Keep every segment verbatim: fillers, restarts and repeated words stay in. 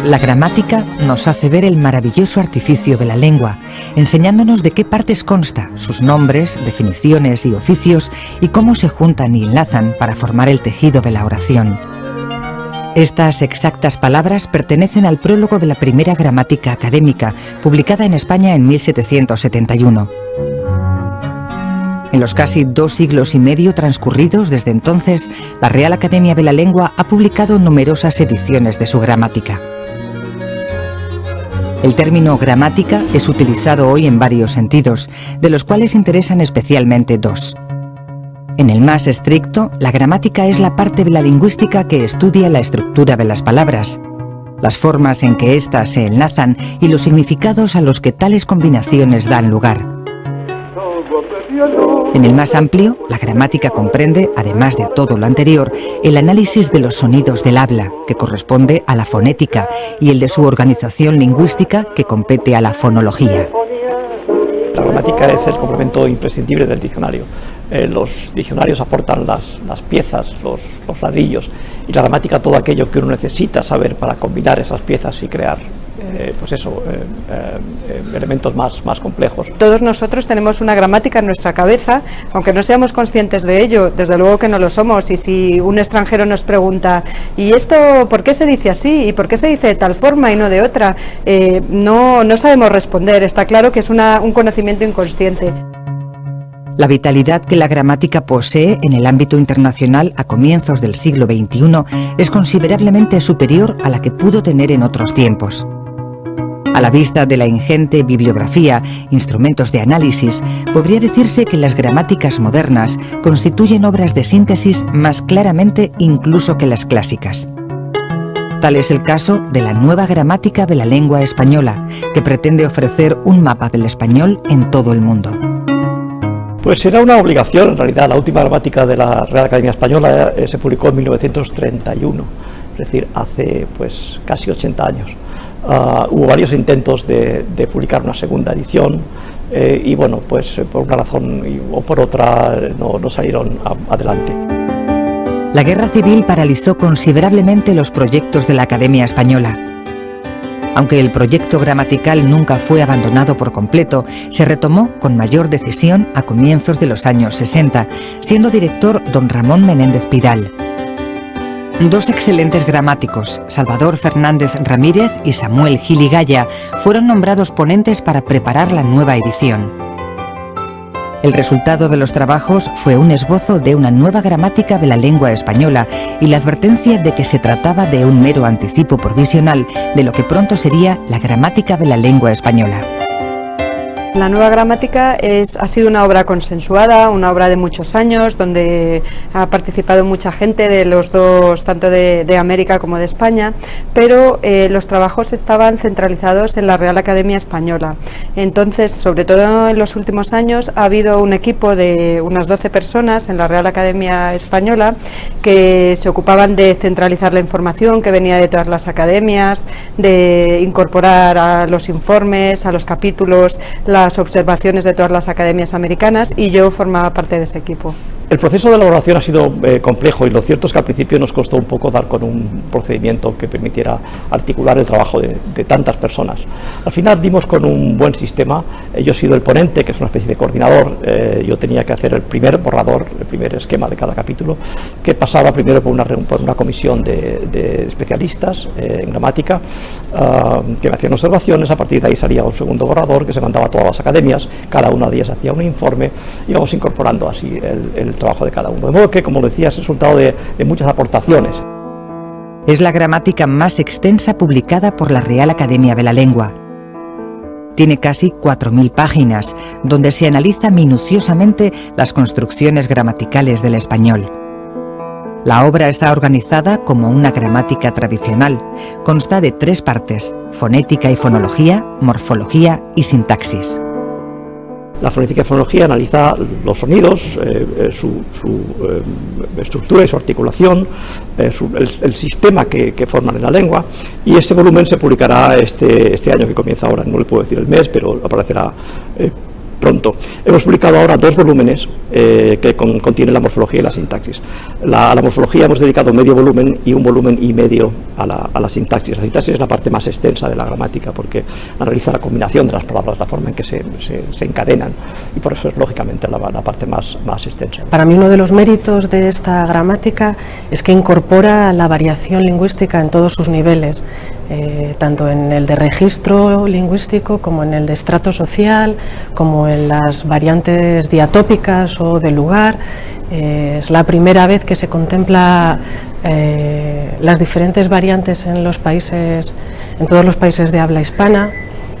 La gramática nos hace ver el maravilloso artificio de la lengua, enseñándonos de qué partes consta, sus nombres, definiciones y oficios, y cómo se juntan y enlazan para formar el tejido de la oración. Estas exactas palabras pertenecen al prólogo de la primera gramática académica, publicada en España en mil setecientos setenta y uno. En los casi dos siglos y medio transcurridos desde entonces, la Real Academia de la Lengua ha publicado numerosas ediciones de su gramática. El término gramática es utilizado hoy en varios sentidos, de los cuales interesan especialmente dos. En el más estricto, la gramática es la parte de la lingüística que estudia la estructura de las palabras, las formas en que éstas se enlazan y los significados a los que tales combinaciones dan lugar. En el más amplio, la gramática comprende, además de todo lo anterior, el análisis de los sonidos del habla, que corresponde a la fonética, y el de su organización lingüística, que compete a la fonología. La gramática es el complemento imprescindible del diccionario. Eh, los diccionarios aportan las, las piezas, los, los ladrillos, y la gramática todo aquello que uno necesita saber para combinar esas piezas y crear Eh, pues eso, eh, eh, elementos más, más complejos. Todos nosotros tenemos una gramática en nuestra cabeza, aunque no seamos conscientes de ello, desde luego que no lo somos, y si un extranjero nos pregunta, ¿y esto por qué se dice así? ¿Y por qué se dice de tal forma y no de otra? Eh, no, no sabemos responder, está claro que es una, un conocimiento inconsciente. La vitalidad que la gramática posee en el ámbito internacional a comienzos del siglo veintiuno es considerablemente superior a la que pudo tener en otros tiempos. A la vista de la ingente bibliografía, instrumentos de análisis, podría decirse que las gramáticas modernas constituyen obras de síntesis más claramente incluso que las clásicas. Tal es el caso de la nueva gramática de la lengua española, que pretende ofrecer un mapa del español en todo el mundo. Pues era una obligación, en realidad. La última gramática de la Real Academia Española eh, se publicó en mil novecientos treinta y uno, es decir, hace pues casi ochenta años. Uh, hubo varios intentos de, de publicar una segunda edición eh, y bueno, pues eh, por una razón y, o por otra no, no salieron a, adelante. La guerra civil paralizó considerablemente los proyectos de la Academia Española. Aunque el proyecto gramatical nunca fue abandonado por completo, se retomó con mayor decisión a comienzos de los años sesenta, siendo director don Ramón Menéndez Pidal. Dos excelentes gramáticos, Salvador Fernández Ramírez y Samuel Gil y Gaya, fueron nombrados ponentes para preparar la nueva edición. El resultado de los trabajos fue un esbozo de una nueva gramática de la lengua española y la advertencia de que se trataba de un mero anticipo provisional de lo que pronto sería la gramática de la lengua española. La nueva gramática es, ha sido una obra consensuada, una obra de muchos años, donde ha participado mucha gente de los dos, tanto de, de América como de España, pero eh, los trabajos estaban centralizados en la Real Academia Española. Entonces, sobre todo en los últimos años, ha habido un equipo de unas doce personas en la Real Academia Española que se ocupaban de centralizar la información que venía de todas las academias, de incorporar a los informes, a los capítulos, la las observaciones de todas las academias americanas, y yo formaba parte de ese equipo. El proceso de elaboración ha sido eh, complejo, y lo cierto es que al principio nos costó un poco dar con un procedimiento que permitiera articular el trabajo de, de tantas personas. Al final dimos con un buen sistema. Eh, yo he sido el ponente, que es una especie de coordinador. Eh, yo tenía que hacer el primer borrador, el primer esquema de cada capítulo, que pasaba primero por una, por una comisión de, de especialistas eh, en gramática, uh, que me hacían observaciones. A partir de ahí salía un segundo borrador que se mandaba a todas las academias, cada una de ellas hacía un informe, y íbamos incorporando así el, el trabajo de cada uno. De modo que, como decía, es resultado de, de muchas aportaciones. Es la gramática más extensa publicada por la Real Academia de la Lengua. Tiene casi cuatro mil páginas, donde se analiza minuciosamente las construcciones gramaticales del español. La obra está organizada como una gramática tradicional. Consta de tres partes: fonética y fonología, morfología y sintaxis. La fonética y fonología analiza los sonidos, eh, su, su eh, estructura y su articulación, eh, su, el, el sistema que, que forman en la lengua, y ese volumen se publicará este, este año que comienza ahora. No le puedo decir el mes, pero aparecerá eh, pronto. Hemos publicado ahora dos volúmenes eh, que con, contienen la morfología y la sintaxis. La, a la morfología hemos dedicado medio volumen y un volumen y medio a la, a la sintaxis. La sintaxis es la parte más extensa de la gramática porque analiza la combinación de las palabras, la forma en que se, se, se encadenan, y por eso es lógicamente la, la parte más, más extensa. Para mí uno de los méritos de esta gramática es que incorpora la variación lingüística en todos sus niveles, eh, tanto en el de registro lingüístico como en el de estrato social, como en las variantes diatópicas o de lugar. Eh, es la primera vez que se contempla eh, las diferentes variantes en los países, en todos los países de habla hispana.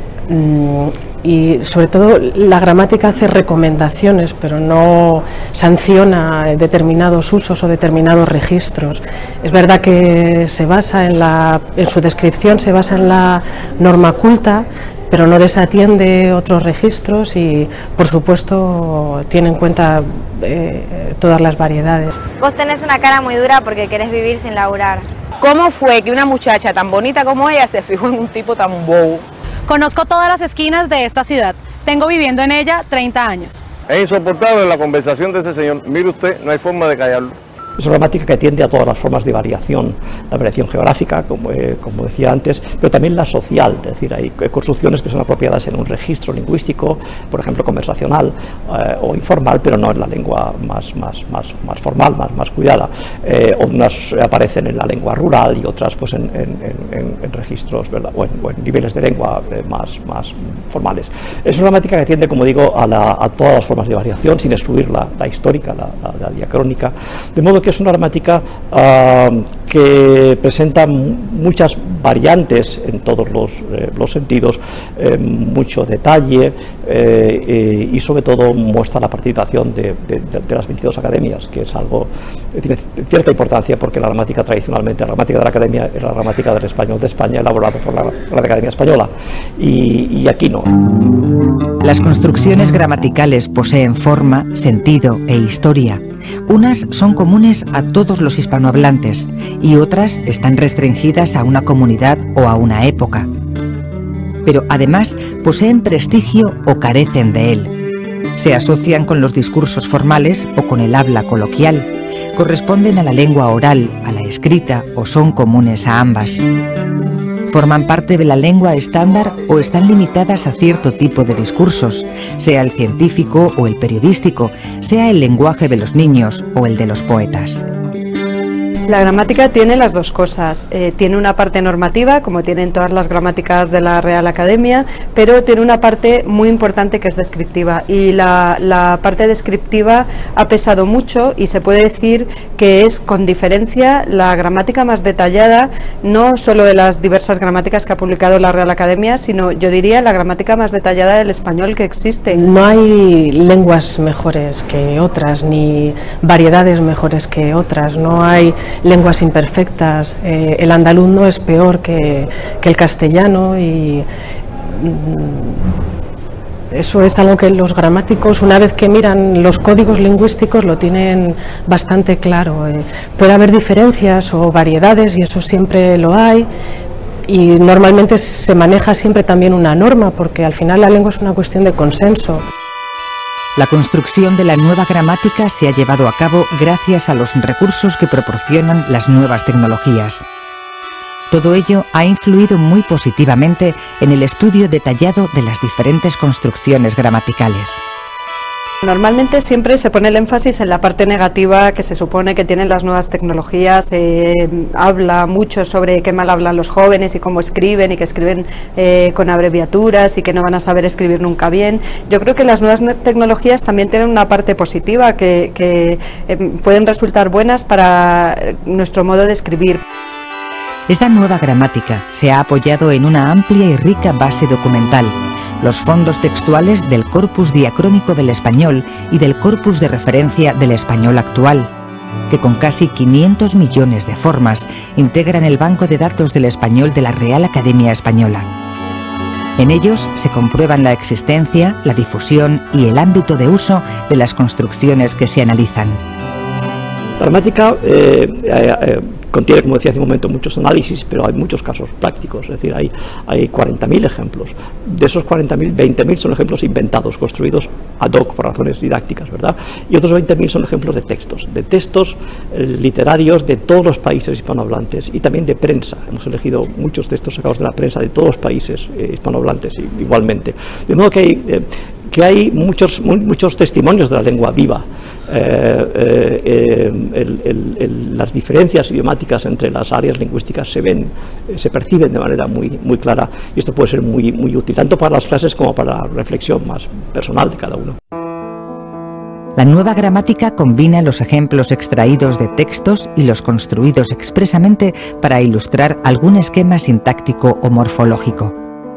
Mm, y sobre todo la gramática hace recomendaciones, pero no sanciona determinados usos o determinados registros. Es verdad que se basa en, la, en su descripción, se basa en la norma culta, pero no desatiende otros registros y, por supuesto, tiene en cuenta eh, todas las variedades. Vos tenés una cara muy dura porque querés vivir sin laburar. ¿Cómo fue que una muchacha tan bonita como ella se fijó en un tipo tan bobo? Conozco todas las esquinas de esta ciudad. Tengo viviendo en ella treinta años. Es insoportable la conversación de ese señor. Mire usted, no hay forma de callarlo. Es una gramática que atiende a todas las formas de variación, la variación geográfica, como, eh, como decía antes, pero también la social, es decir, hay construcciones que son apropiadas en un registro lingüístico, por ejemplo, conversacional eh, o informal, pero no en la lengua más, más, más, más formal, más, más cuidada. Eh, unas aparecen en la lengua rural y otras pues en, en, en, en registros, ¿verdad? O, en, o en niveles de lengua eh, más, más formales. Es una gramática que atiende, como digo, a, la, a todas las formas de variación, sin excluir la, la histórica, la, la, la diacrónica, de modo que es una gramática uh, que presenta muchas variantes en todos los, eh, los sentidos, eh, mucho detalle eh, eh, y sobre todo muestra la participación de, de, de las veintidós academias, que es algo que tiene cierta importancia porque la gramática tradicionalmente, la gramática de la academia es la gramática del español de España elaborada por la, la Academia Española y, y aquí no. Las construcciones gramaticales poseen forma, sentido e historia. Unas son comunes a todos los hispanohablantes y otras están restringidas a una comunidad o a una época. Pero además poseen prestigio o carecen de él. Se asocian con los discursos formales o con el habla coloquial. Corresponden a la lengua oral, a la escrita o son comunes a ambas. Forman parte de la lengua estándar o están limitadas a cierto tipo de discursos, sea el científico o el periodístico, sea el lenguaje de los niños o el de los poetas. La gramática tiene las dos cosas, eh, tiene una parte normativa, como tienen todas las gramáticas de la Real Academia, pero tiene una parte muy importante que es descriptiva, y la, la parte descriptiva ha pesado mucho y se puede decir que es con diferencia la gramática más detallada, no solo de las diversas gramáticas que ha publicado la Real Academia, sino yo diría la gramática más detallada del español que existe. No hay lenguas mejores que otras, ni variedades mejores que otras, no hay lenguas imperfectas, eh, el andaluz no es peor que, que el castellano y mm, eso es algo que los gramáticos, una vez que miran los códigos lingüísticos, lo tienen bastante claro. Eh, puede haber diferencias o variedades y eso siempre lo hay, y normalmente se maneja siempre también una norma porque al final la lengua es una cuestión de consenso. La construcción de la nueva gramática se ha llevado a cabo gracias a los recursos que proporcionan las nuevas tecnologías. Todo ello ha influido muy positivamente en el estudio detallado de las diferentes construcciones gramaticales. Normalmente siempre se pone el énfasis en la parte negativa que se supone que tienen las nuevas tecnologías, se eh, habla mucho sobre qué mal hablan los jóvenes y cómo escriben y que escriben eh, con abreviaturas y que no van a saber escribir nunca bien. Yo creo que las nuevas tecnologías también tienen una parte positiva que, que eh, pueden resultar buenas para nuestro modo de escribir. Esta nueva gramática se ha apoyado en una amplia y rica base documental, los fondos textuales del corpus diacrónico del español y del corpus de referencia del español actual, que con casi quinientos millones de formas integran el banco de datos del español de la Real Academia Española. En ellos se comprueban la existencia, la difusión y el ámbito de uso de las construcciones que se analizan. La gramática eh, eh, contiene, como decía hace un momento, muchos análisis, pero hay muchos casos prácticos, es decir, hay, hay cuarenta mil ejemplos. De esos cuarenta mil, veinte mil son ejemplos inventados, construidos ad hoc por razones didácticas, ¿verdad? Y otros veinte mil son ejemplos de textos, de textos eh, literarios de todos los países hispanohablantes y también de prensa. Hemos elegido muchos textos sacados de la prensa de todos los países eh, hispanohablantes igualmente. De modo que hay, eh, que hay muchos, muchos testimonios de la lengua viva. Eh, eh, el, el, el, las diferencias idiomáticas entre las áreas lingüísticas se ven, eh, se perciben de manera muy, muy clara, y esto puede ser muy, muy útil, tanto para las clases como para la reflexión más personal de cada uno. La nueva gramática combina los ejemplos extraídos de textos y los construidos expresamente para ilustrar algún esquema sintáctico o morfológico.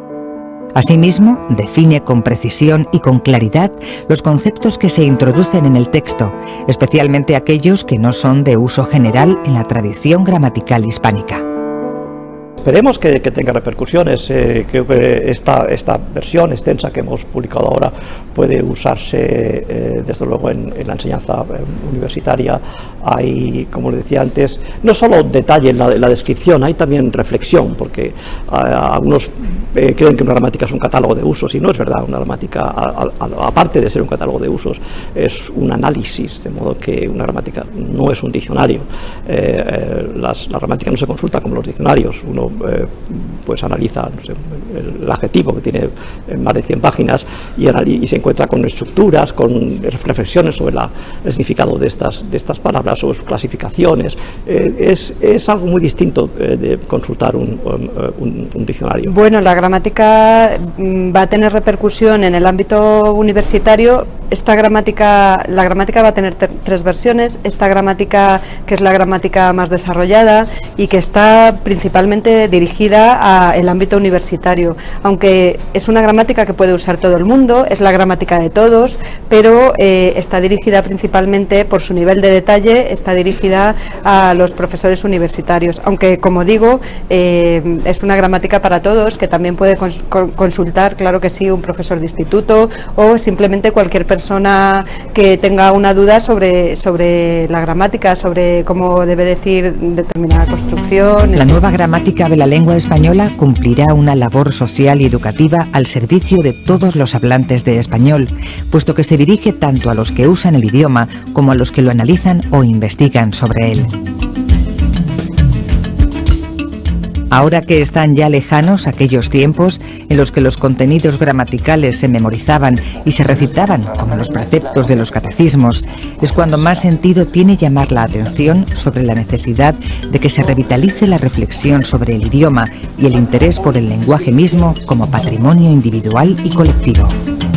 Asimismo, define con precisión y con claridad los conceptos que se introducen en el texto, especialmente aquellos que no son de uso general en la tradición gramatical hispánica. Esperemos que, que tenga repercusiones. Eh, creo que esta, esta versión extensa que hemos publicado ahora puede usarse eh, desde luego en, en la enseñanza eh, universitaria. Hay, como le decía antes, no solo detalle en la, en la descripción, hay también reflexión, porque eh, algunos eh, creen que una gramática es un catálogo de usos, y no es verdad. Una gramática, a, a, aparte de ser un catálogo de usos, es un análisis, de modo que una gramática no es un diccionario. Eh, eh, las, la gramática no se consulta como los diccionarios. Uno Eh, pues analiza, no sé, el, el adjetivo, que tiene más de cien páginas, y, y se encuentra con estructuras, con reflexiones sobre la, el significado de estas, de estas palabras, sobre sus clasificaciones. Eh, es, es algo muy distinto eh, de consultar un, un, un diccionario. Bueno, la gramática va a tener repercusión en el ámbito universitario. Esta gramática, la gramática va a tener tres versiones. Esta gramática, que es la gramática más desarrollada y que está principalmente dirigida al ámbito universitario, aunque es una gramática que puede usar todo el mundo, es la gramática de todos, pero eh, está dirigida principalmente por su nivel de detalle, está dirigida a los profesores universitarios, aunque, como digo, eh, es una gramática para todos, que también puede cons consultar, claro que sí, un profesor de instituto o simplemente cualquier persona que tenga una duda sobre, sobre la gramática, sobre cómo debe decir determinada construcción. La nueva gramática de la lengua española cumplirá una labor social y educativa al servicio de todos los hablantes de español, puesto que se dirige tanto a los que usan el idioma como a los que lo analizan o investigan sobre él. Ahora que están ya lejanos aquellos tiempos en los que los contenidos gramaticales se memorizaban y se recitaban como los preceptos de los catecismos, es cuando más sentido tiene llamar la atención sobre la necesidad de que se revitalice la reflexión sobre el idioma y el interés por el lenguaje mismo como patrimonio individual y colectivo.